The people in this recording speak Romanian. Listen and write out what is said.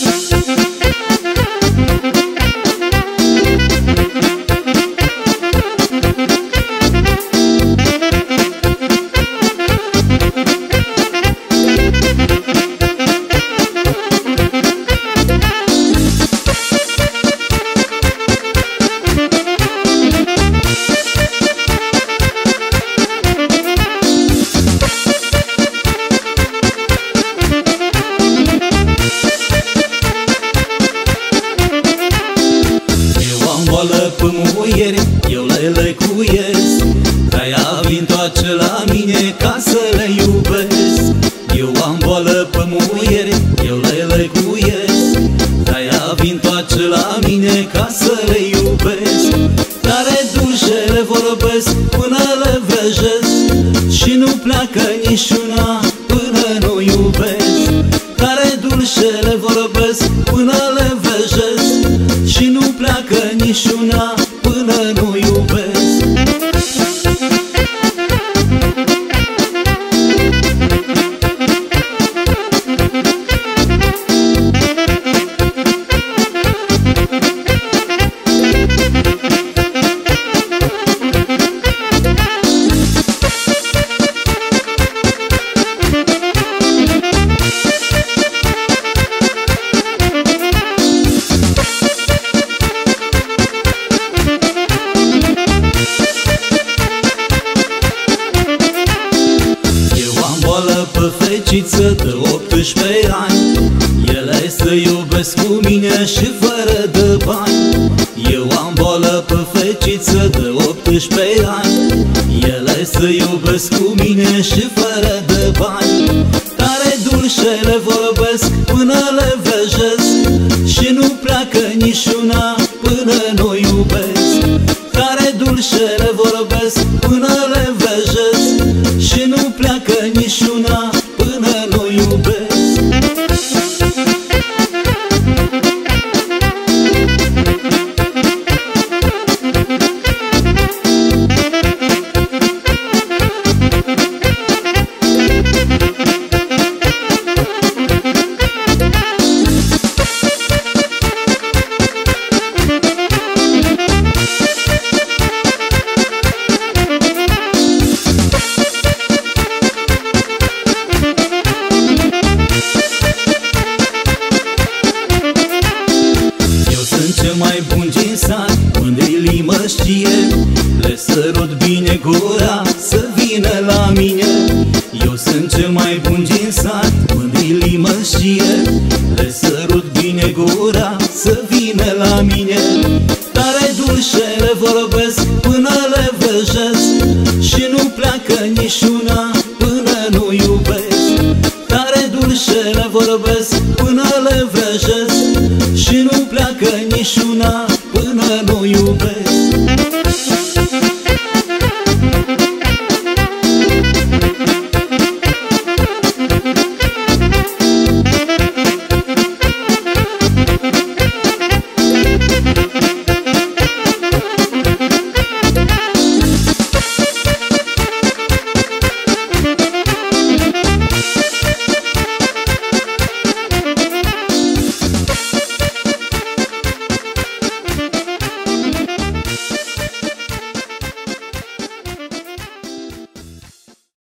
Eu le lăcuiesc, de-aia vin-ntoace la mine ca să le iubesc. Eu am boală pe muieri, eu le lăcuiesc, de-aia vin-ntoace la mine ca să le iubesc. Tare dulce le vorbesc până le vrăjesc și nu pleacă niciuna până nu iubesc. Tare dulce le vorbesc până le vrăjesc și nu pleacă niciuna până nu iubesc. Pe feciță de 18 ani, ele să iubesc cu mine și fără de bani. Eu am boală pe feciță de 18 ani, ele să iubesc cu mine și fără de bani. Tare dulce le vorbesc până le vrăjesc și nu pleacă niciuna până nu iubesc. Tare dulce le vorbesc până le vrăjesc și nu pleacă niciuna până nu iubesc. Cel mai bun din sat, mândrilii mă știe, le sărut bine gura să vină la mine. Eu sunt cel mai bun din sat, mândrilii mă știe, le sărut bine gura să vină la mine. Tare dulce le vorbesc până le vrăjesc și nu pleacă niciuna până nu iubesc. Tare dulce le vorbesc până le vrăjesc și nu pleacă niciuna până nu iubesc.